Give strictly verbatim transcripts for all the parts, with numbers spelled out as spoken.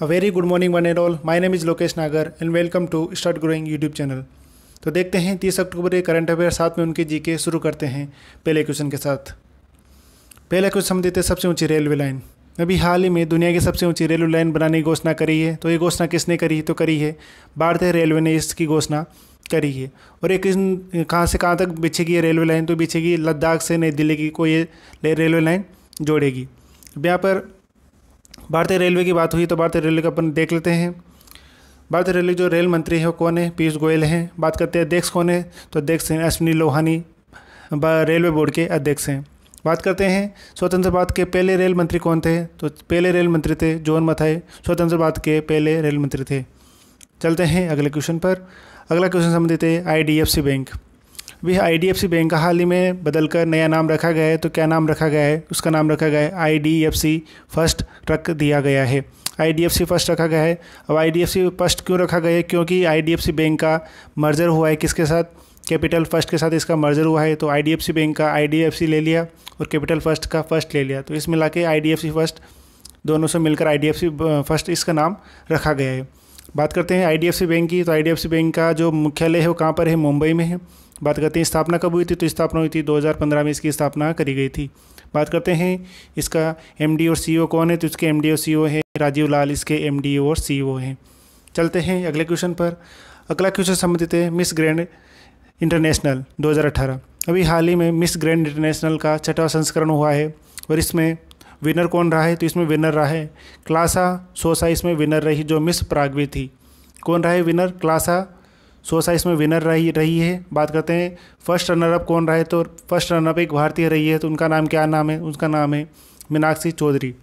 A very good morning one and all. My name is Lokesh Nagar and welcome to start growing YouTube channel. तो देखते हैं तीस अक्टूबर के current affair, साथ में उनके जीके शुरू करते हैं पहले क्वेश्चन के साथ। पहला क्वेश्चन हम देते हैं सबसे ऊंची रेलवे लाइन। अभी हाल ही में दुनिया की सबसे ऊंची रेलवे लाइन बनाने की घोषणा करी है। तो ये घोषणा किसने करी? तो करी है भारतीय रेलवे ने इसकी घोषणा करी है। और एक कहाँ से कहाँ तक बिछेगी ये रेलवे लाइन? तो बिछेगी लद्दाख से नई दिल्ली की कोई ये रेलवे लाइन जोड़ेगी। अब यहाँ पर भारतीय रेलवे की बात हुई तो भारतीय रेलवे का अपन देख लेते हैं। भारतीय रेलवे जो रेल मंत्री है वो कौन है? पीयूष गोयल हैं। बात करते हैं अध्यक्ष कौन है? तो अध्यक्ष हैं अश्विनी लोहानी, रेलवे बोर्ड के अध्यक्ष हैं। बात करते हैं स्वतंत्र भारत के पहले रेल मंत्री कौन थे? तो पहले रेल मंत्री थे जॉन मथाई, स्वतंत्र भारत के पहले रेल मंत्री थे। चलते हैं अगले क्वेश्चन पर। अगला क्वेश्चन संबंधित है I D F C bank. भी I D F C bank का हाल ही में बदलकर नया नाम रखा गया है। तो क्या नाम रखा गया है? उसका नाम रखा गया है I D F C first रख दिया गया है। I D F C first रखा गया है। अब I D F C first क्यों रखा गया है? क्योंकि I D F C bank का मर्जर हुआ है किसके साथ? कैपिटल फर्स्ट के साथ इसका मर्जर हुआ है। तो I D F C bank का आई डी एफ सी ले लिया और कैपिटल फर्स्ट का फर्स्ट ले लिया। तो इस मिला के I D F C first, दोनों से मिलकर I D F C first इसका नाम रखा गया है। बात करते हैं I D F C bank की। तो I D F C bank का जो मुख्यालय है वो कहाँ पर है? मुंबई में है। बात करते हैं स्थापना कब हुई थी? तो स्थापना हुई थी दो हज़ार पंद्रह में इसकी स्थापना करी गई थी। बात करते हैं इसका एम डी और सी ई ओ कौन है? तो इसके एम डी और सी ई ओ है राजीव लाल, इसके एम डी और सी ई ओ हैं। चलते हैं अगले क्वेश्चन पर। अगला क्वेश्चन संबंधित है मिस ग्रैंड इंटरनेशनल दो हज़ार अठारह। अभी हाल ही में मिस ग्रैंड इंटरनेशनल का छठवां संस्करण हुआ है और इसमें विनर कौन रहा है? तो इसमें विनर रहा है क्लासा सोसा, इसमें विनर रही जो मिस पराग्वे थी। कौन रहा है विनर? क्लासा सोसा इसमें विनर रही रही है। बात करते हैं फर्स्ट रनरअप कौन रहा है? तो फर्स्ट रनरअप एक भारतीय रही है। तो उनका नाम क्या नाम है? उसका नाम है मीनाक्षी चौधरी।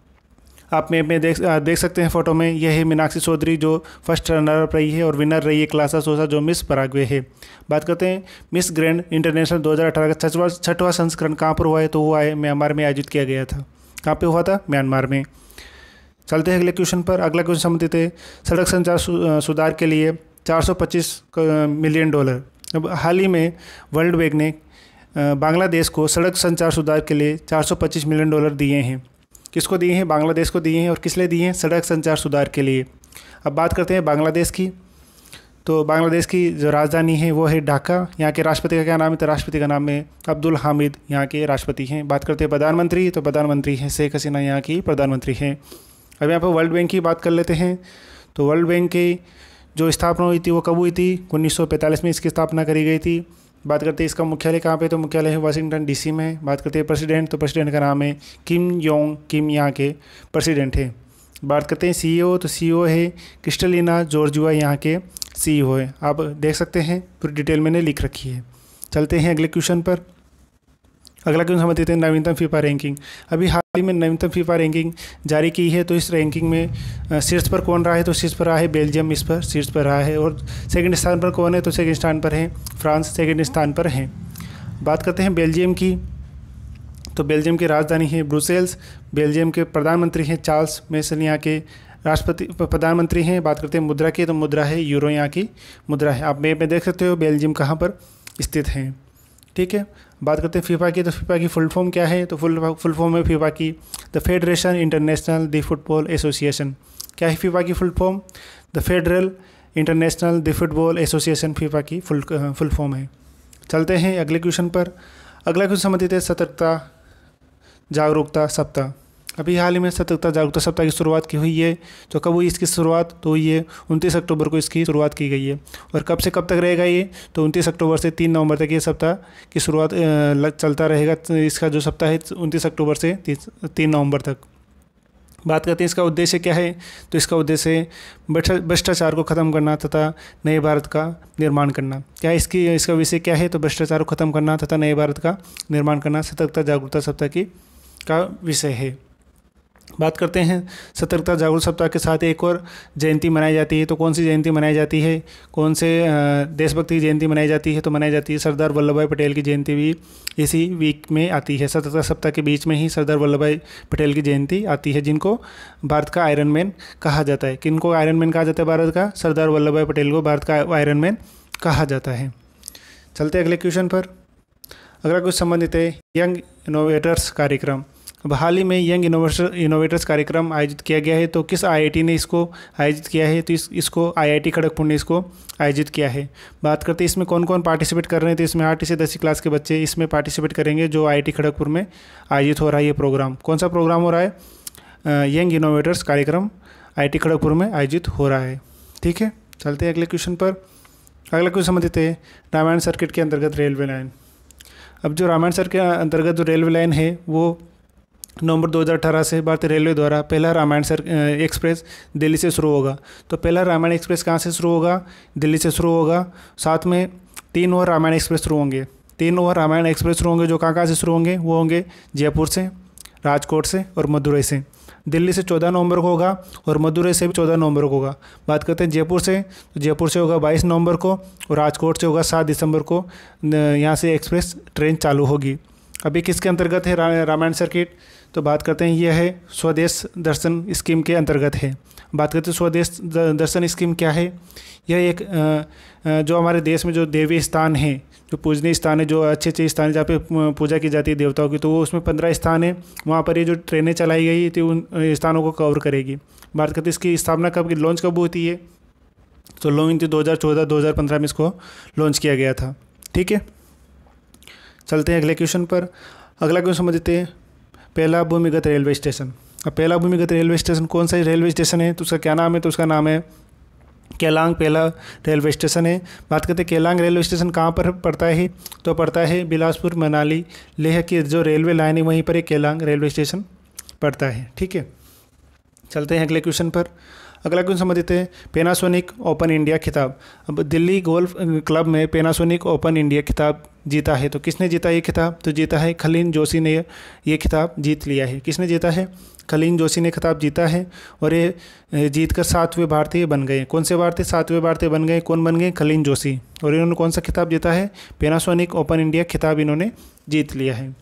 आप में में देख देख सकते हैं फोटो में, यह है मीनाक्षी चौधरी जो फर्स्ट रनरअप रही है और विनर रही है क्लासा सोसा जो मिस पराग्वे है। बात करते हैं मिस ग्रैंड इंटरनेशनल दो हज़ार अठारह का छठवां छठवां संस्करण कहाँ पर हुआ है? तो हुआ है म्यांमार में आयोजित किया गया था। कहाँ पे हुआ था? म्यांमार में। चलते हैं अगले क्वेश्चन पर। अगला क्वेश्चन संबंधित है सड़क संचार सुधार के लिए चार सौ पच्चीस मिलियन डॉलर। अब हाल ही में वर्ल्ड बैंक ने बांग्लादेश को सड़क संचार सुधार के लिए चार सौ पच्चीस मिलियन डॉलर दिए हैं। किसको दिए हैं? बांग्लादेश को दिए हैं। और किस लिए दिए हैं? सड़क संचार सुधार के लिए। अब बात करते हैं बांग्लादेश की। तो बांग्लादेश की जो राजधानी है वो है ढाका। यहाँ के राष्ट्रपति का क्या नाम है? तो राष्ट्रपति का नाम है अब्दुल हामिद, यहाँ के राष्ट्रपति हैं। बात करते हैं प्रधानमंत्री। तो प्रधानमंत्री हैं शेख हसीना, यहाँ की प्रधानमंत्री हैं। अब यहाँ पर वर्ल्ड बैंक की बात कर लेते हैं। तो वर्ल्ड बैंक की जो स्थापना हुई थी वो कब हुई थी? उन्नीस सौ पैंतालीस में इसकी स्थापना करी गई थी। बात करते हैं इसका मुख्यालय कहाँ पे? तो मुख्यालय है वाशिंगटन डी सी में। बात करते हैं प्रेसिडेंट। तो प्रेसिडेंट का नाम है किम योंग किम, यहाँ के प्रेसिडेंट हैं। बात करते हैं सी ई ओ। तो सी ई ओ है क्रिस्टलिना जॉर्जुआ, यहाँ के सी ई ओ है। आप देख सकते हैं पूरी डिटेल मैंने लिख रखी है। चलते हैं अगले क्वेश्चन पर। अगला क्वेश्चन समझते हैं नवीनतम फीफा रैंकिंग। अभी हाल ही में नवीनतम फीफा रैंकिंग जारी की है। तो इस रैंकिंग में शीर्ष पर कौन रहा है? तो शीर्ष पर रहा है बेल्जियम, इस पर शीर्ष पर रहा है। और सेकंड स्थान पर कौन है? तो सेकंड स्थान पर है फ्रांस, सेकंड स्थान पर है। बात करते हैं बेल्जियम की। तो बेल्जियम की राजधानी है ब्रुसेल्स। बेल्जियम के प्रधानमंत्री हैं चार्ल्स मिशेल, यहाँ के राष्ट्रपति प्रधानमंत्री हैं। बात करते हैं मुद्रा की। तो मुद्रा है यूरो, यहाँ की मुद्रा है। आप मैप में देख सकते हो बेल्जियम कहाँ पर स्थित है। ठीक है। बात करते हैं फीफा की। तो फीफा की फुल फॉर्म क्या है? तो फुल फुल फॉर्म है फीफा की the federation international the football association. क्या है फीफा की full form? The federal international the football association FIFA की फुल फुल फॉर्म है। चलते हैं अगले क्वेश्चन पर। अगला क्वेश्चन संबंधित है सतर्कता जागरूकता सप्ताह। अभी हाल ही में सतर्कता जागरूकता सप्ताह की शुरुआत की हुई है। तो कब हुई इसकी शुरुआत? तो हुई है उनतीस अक्टूबर को इसकी शुरुआत की गई है। और कब से कब तक रहेगा ये? तो उनतीस अक्टूबर से तीन नवंबर तक ये सप्ताह की शुरुआत चलता रहेगा। इसका जो सप्ताह है उनतीस अक्टूबर से तीन नवंबर तक। बात करते हैं इसका उद्देश्य क्या है? तो इसका उद्देश्य भ्रष्टाचार को ख़त्म करना तथा नए भारत का निर्माण करना। क्या इसकी इसका विषय क्या है? तो भ्रष्टाचार को ख़त्म करना तथा नए भारत का निर्माण करना सतर्कता जागरूकता सप्ताह की का विषय है। बात करते हैं सतर्कता जागरूकता सप्ताह के साथ एक और जयंती मनाई जाती है। तो कौन सी जयंती मनाई जाती है? कौन से देशभक्ति की जयंती मनाई जाती है? तो मनाई जाती है सरदार वल्लभ भाई पटेल की जयंती भी इसी वीक में आती है। सतर्कता सप्ताह के बीच में ही सरदार वल्लभ भाई पटेल की जयंती आती है, जिनको भारत का आयरन मैन कहा जाता है। किनको आयरन मैन कहा जाता है? भारत का सरदार वल्लभ भाई पटेल को भारत का आयरन मैन कहा जाता है। चलते अगले क्वेश्चन पर। अगला कुछ संबंधित है यंग इनोवेटर्स कार्यक्रम। अब हाल ही में यंग इनोवेटर इनोवेटर्स कार्यक्रम आयोजित किया गया है, तो किस आईआईटी ने इसको आयोजित किया है? तो इस इसको आईआईटी खड़गपुर ने इसको आयोजित किया है। बात करते हैं इसमें कौन कौन पार्टिसिपेट कर रहे हैं, तो इसमें आठवीं से दसवीं क्लास के बच्चे इसमें पार्टिसिपेट करेंगे, जो आईआईटी खड़गपुर में आयोजित हो रहा है ये प्रोग्राम। कौन सा प्रोग्राम हो रहा है? यंग इनोवेटर्स कार्यक्रम आईआईटी खड़गपुर में आयोजित हो रहा है। ठीक है, चलते हैं अगले क्वेश्चन पर। अगला क्वेश्चन समझते हैं रामायण सर्किट के अंतर्गत रेलवे लाइन। अब जो रामायण सर्किट के अंतर्गत जो रेलवे लाइन है वो नवंबर दो हज़ार अठारह से भारतीय रेलवे द्वारा पहला रामायण सर एक्सप्रेस दिल्ली से शुरू होगा। तो पहला रामायण एक्सप्रेस कहाँ से शुरू होगा? दिल्ली से शुरू होगा। साथ में तीन और रामायण एक्सप्रेस शुरू होंगे। तीन और रामायण एक्सप्रेस शुरू होंगे, जो कहाँ कहाँ से शुरू होंगे? वो होंगे जयपुर से, राजकोट से और मदुरई से। दिल्ली से चौदह नवंबर को होगा और मदुरई से भी चौदह नवंबर को होगा। बात करते हैं जयपुर से, तो जयपुर से होगा बाईस नवंबर को और राजकोट से होगा सात दिसंबर को यहाँ से एक्सप्रेस ट्रेन चालू होगी। अभी किसके अंतर्गत है रा, रामायण सर्किट? तो बात करते हैं यह है स्वदेश दर्शन स्कीम के अंतर्गत है। बात करते हैं स्वदेश दर्शन स्कीम क्या है? यह एक जो हमारे देश में जो देवी स्थान है, जो पूजनीय स्थान है, जो अच्छे अच्छे स्थान है जहाँ पे पूजा की जाती है देवताओं की, तो वो उसमें पंद्रह स्थान है। वहाँ पर ये जो ट्रेनें चलाई गई थी उन स्थानों को कवर करेगी। बात करते हैं इसकी स्थापना कब की, लॉन्च कब होती है? तो लॉन्च दो हज़ार चौदह दो हज़ार पंद्रह में इसको लॉन्च किया गया था। ठीक है, चलते हैं अगले क्वेश्चन पर। अगला क्वेश्चन समझते हैं पहला भूमिगत रेलवे स्टेशन। अब पहला भूमिगत रेलवे स्टेशन कौन सा रेलवे स्टेशन है? तो उसका क्या नाम है? तो उसका नाम है केलांग पहला रेलवे स्टेशन है। बात करते हैं केलांग रेलवे स्टेशन कहाँ पर पड़ता है? तो पड़ता है बिलासपुर मनाली लेह की जो रेलवे लाइन है वहीं पर एक केलांग रेलवे स्टेशन पड़ता है। ठीक है, चलते हैं अगले क्वेश्चन पर। अगला क्वेश्चन समझते हैं पैनासोनिक ओपन इंडिया खिताब। अब दिल्ली गोल्फ क्लब में पैनासोनिक ओपन इंडिया खिताब जीता है, तो किसने जीता ये खिताब? तो जीता है खलीन जोशी ने ये खिताब जीत लिया है। किसने जीता है? खलीन जोशी ने खिताब जीता है और ये जीत कर सातवें भारतीय बन गए। कौन से भारतीय? सातवें भारतीय बन गए। कौन बन गए? खलीन जोशी। और इन्होंने कौन सा खिताब जीता है? पैनासोनिक ओपन इंडिया खिताब इन्होंने जीत लिया है।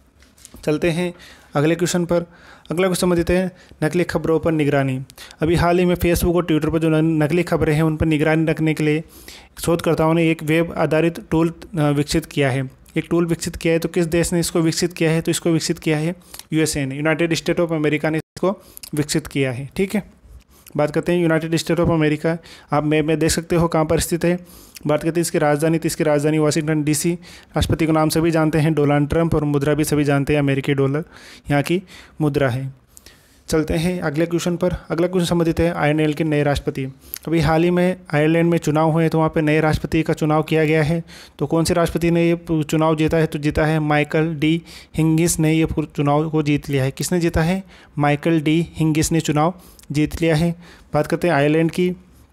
चलते हैं अगले क्वेश्चन पर। अगला क्वेश्चन समझते हैं नकली खबरों पर निगरानी। अभी हाल ही में फेसबुक और ट्विटर पर जो नकली खबरें हैं उन पर निगरानी रखने के लिए शोधकर्ताओं ने एक वेब आधारित टूल विकसित किया है। एक टूल विकसित किया है, तो किस देश ने इसको विकसित किया है? तो इसको विकसित किया है यूएसए ने, यूनाइटेड स्टेट ऑफ अमेरिका ने इसको विकसित किया है। ठीक है, बात करते हैं यूनाइटेड स्टेट ऑफ अमेरिका। आप मैप में देख सकते हो कहाँ पर स्थित है। बात करते हैं इसकी राजधानी, तो इसकी राजधानी वाशिंगटन डीसी। राष्ट्रपति का नाम सभी जानते हैं डोनाल्ड ट्रंप, और मुद्रा भी सभी जानते हैं अमेरिकी डॉलर यहाँ की मुद्रा है। चलते हैं अगले क्वेश्चन पर। अगला क्वेश्चन समझते हैं आयरलैंड के नए राष्ट्रपति। अभी हाल ही में आयरलैंड में चुनाव हुए, तो वहाँ पे नए राष्ट्रपति का चुनाव किया गया है। तो कौन से राष्ट्रपति ने ये चुनाव जीता है? तो जीता है माइकल डी हिंगिस ने ये चुनाव को जीत लिया है। किसने जीता है? माइकल डी हिंगिस ने चुनाव जीत लिया है। बात करते हैं आयरलैंड की,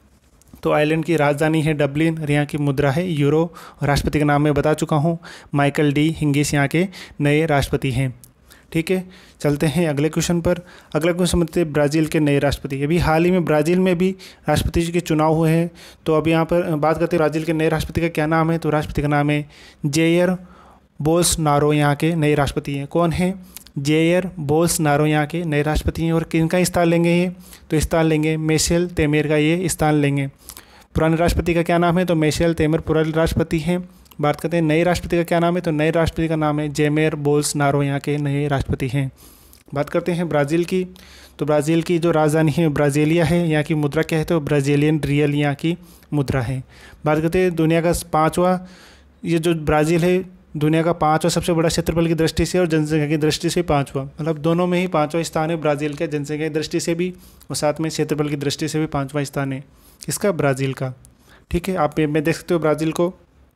तो आयरलैंड की राजधानी है डबलिन और यहाँ की मुद्रा है यूरो। राष्ट्रपति का नाम मैं बता चुका हूँ, माइकल डी हिंगिस यहाँ के नए राष्ट्रपति हैं। ठीक है, चलते हैं अगले क्वेश्चन पर। अगला क्वेश्चन समझते हैं ब्राज़ील के नए राष्ट्रपति। अभी हाल ही में ब्राज़ील में भी राष्ट्रपति जी के चुनाव हुए हैं, तो अब यहाँ पर बात करते हैं ब्राज़ील के नए राष्ट्रपति का क्या नाम है? तो राष्ट्रपति का नाम है जेयर बोल्सनारो यहाँ के नए राष्ट्रपति हैं। कौन है? जेयर बोल्सनारो यहाँ के नए राष्ट्रपति हैं। और किनका स्थान लेंगे ये? तो स्थान लेंगे मिशेल तेमेर का, ये स्थान लेंगे। पुराने राष्ट्रपति का क्या नाम है? तो मिशेल तेमेर पुराने राष्ट्रपति हैं। बात करते हैं नए राष्ट्रपति का क्या नाम है? तो नए राष्ट्रपति का नाम है जेमेर बोल्सनारो यहाँ के नए राष्ट्रपति हैं। बात करते हैं ब्राज़ील की, तो ब्राज़ील की जो राजधानी है ब्राज़ीलिया है। यहाँ की मुद्रा क्या है? तो ब्राज़ीलियन रियल यहाँ की मुद्रा है। बात करते हैं दुनिया का पाँचवा, ये जो ब्राज़ील है दुनिया का पाँचवा सबसे बड़ा क्षेत्रफल की दृष्टि से और जनसंख्या की दृष्टि से पाँचवा, मतलब दोनों में ही पाँचवा स्थान है ब्राज़ील के, जनसंख्या की दृष्टि से भी और साथ में क्षेत्रफल की दृष्टि से भी पाँचवा स्थान है इसका, ब्राज़ील का। ठीक है, आप में देख सकते हो ब्राज़ील को।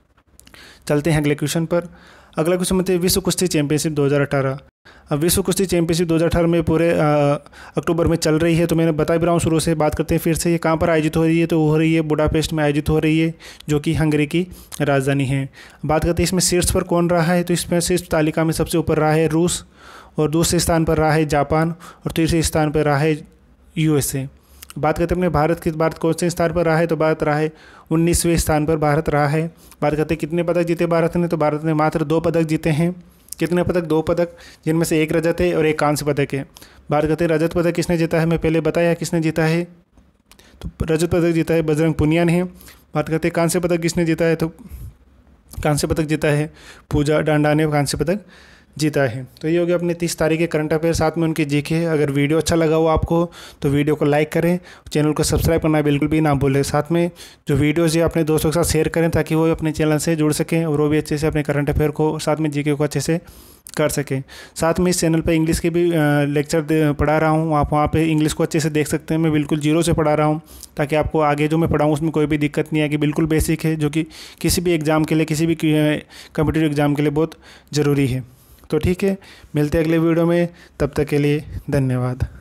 चलते हैं अगले क्वेश्चन पर। अगला क्वेश्चन मतलब विश्व कुश्ती चैंपियनशिप दो हज़ार अठारह। अब विश्व कुश्ती चैंपियनशिप दो हज़ार अठारह में पूरे अक्टूबर में चल रही है, तो मैंने बता भी रहा हूँ शुरू से। बात करते हैं फिर से, ये कहाँ पर आयोजित हो रही है? तो हो रही है बुडापेस्ट में आयोजित हो रही है, जो कि हंगरी की राजधानी है। बात करते हैं इसमें शीर्ष पर कौन रहा है? तो इसमें शीर्ष तालिका में सबसे ऊपर रहा है रूस, और दूसरे स्थान पर रहा है जापान, और तीसरे स्थान पर रहा है यूएसए। बात करते हैं अपने भारत की, भारत कौन से स्थान पर रहा है? तो भारत रहा है उन्नीसवें स्थान पर भारत रहा है। बात करते हैं कितने पदक जीते भारत ने? तो भारत ने मात्र दो पदक जीते हैं। कितने पदक? दो पदक, जिनमें से एक रजत है और एक कांस्य पदक है। बात करते हैं रजत पदक किसने जीता है? मैं पहले बताया किसने जीता है, तो रजत पदक जीता है बजरंग पुनिया ने। बात करते हैं कांस्य पदक किसने जीता है? तो कांस्य पदक जीता है पूजा डांडा ने कांस्य पदक जीता है। तो ये हो गया अपने तीस तारीख के करंट अफेयर, साथ में उनके जीके। अगर वीडियो अच्छा लगा हो आपको तो वीडियो को लाइक करें, चैनल को सब्सक्राइब करना बिल्कुल भी ना भूलें। साथ में जो वीडियोज़ ये अपने दोस्तों के साथ शेयर करें ताकि वो अपने चैनल से जुड़ सकें और वो भी अच्छे से अपने करंट अफेयर को, साथ में जीके को अच्छे से कर सकें। साथ में इस चैनल पे इंग्लिश के भी लेक्चर पढ़ा रहा हूँ, आप वहाँ पे इंग्लिश को अच्छे से देख सकते हैं। मैं बिल्कुल जीरो से पढ़ा रहा हूँ ताकि आपको आगे जो मैं पढ़ाऊँ उसमें कोई भी दिक्कत नहीं आएगी। बिल्कुल बेसिक है जो कि किसी भी एग्ज़ाम के लिए, किसी भी कम्पिटिटिव एग्ज़ाम के लिए बहुत ज़रूरी है। तो ठीक है, मिलते हैं अगले वीडियो में, तब तक के लिए धन्यवाद।